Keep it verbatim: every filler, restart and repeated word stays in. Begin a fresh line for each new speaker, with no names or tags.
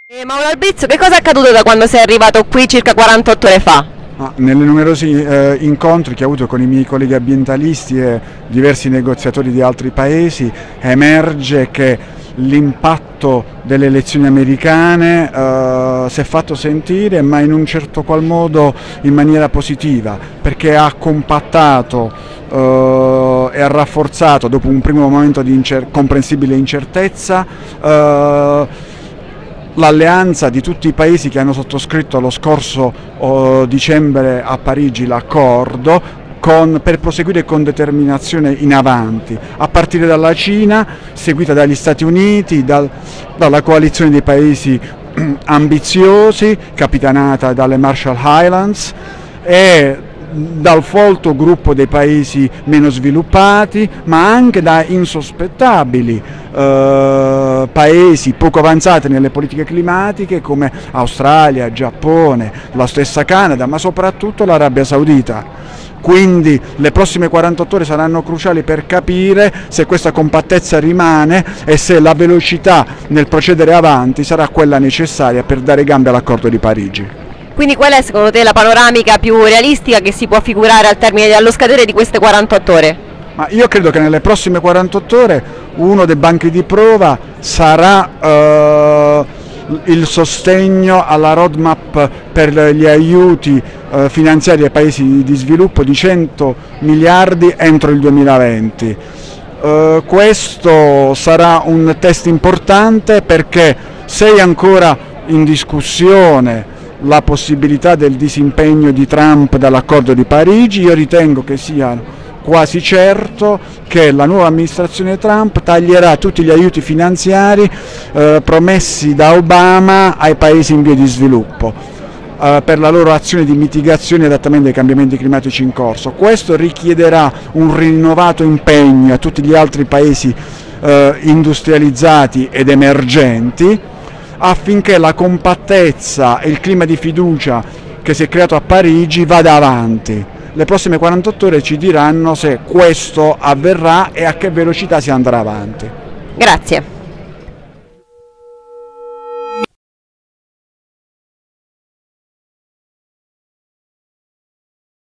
E Mauro Albizzo, che cosa è accaduto da quando sei arrivato qui circa quarantotto ore fa?
Ah, nelle numerosi eh, incontri che ho avuto con i miei colleghi ambientalisti e diversi negoziatori di altri paesi emerge che l'impatto delle elezioni americane eh, si è fatto sentire, ma in un certo qual modo in maniera positiva, perché ha compattato eh, e ha rafforzato, dopo un primo momento di incer- comprensibile incertezza, eh, l'alleanza di tutti i paesi che hanno sottoscritto lo scorso oh, dicembre a Parigi l'accordo con, per proseguire con determinazione in avanti, a partire dalla Cina, seguita dagli Stati Uniti, dal, dalla coalizione dei paesi ambiziosi, capitanata dalle Marshall Islands, e dal folto gruppo dei paesi meno sviluppati, ma anche da insospettabili eh, paesi poco avanzati nelle politiche climatiche come Australia, Giappone, la stessa Canada, ma soprattutto l'Arabia Saudita. Quindi le prossime quarantotto ore saranno cruciali per capire se questa compattezza rimane e se la velocità nel procedere avanti sarà quella necessaria per dare gambe all'accordo di Parigi.
Quindi qual è secondo te la panoramica più realistica che si può figurare al termine allo scadere di queste quarantotto ore?
Ma io credo che nelle prossime quarantotto ore uno dei banchi di prova sarà eh, il sostegno alla roadmap per gli aiuti eh, finanziari ai paesi di sviluppo di cento miliardi entro il duemilaventi. Eh, questo sarà un test importante, perché se è ancora in discussione la possibilità del disimpegno di Trump dall'accordo di Parigi, io ritengo che sia quasi certo che la nuova amministrazione Trump taglierà tutti gli aiuti finanziari eh, promessi da Obama ai paesi in via di sviluppo eh, per la loro azione di mitigazione e adattamento ai cambiamenti climatici in corso. Questo richiederà un rinnovato impegno a tutti gli altri paesi eh, industrializzati ed emergenti, affinché la compattezza e il clima di fiducia che si è creato a Parigi vada avanti. Le prossime quarantotto ore ci diranno se questo avverrà e a che velocità si andrà avanti.
Grazie.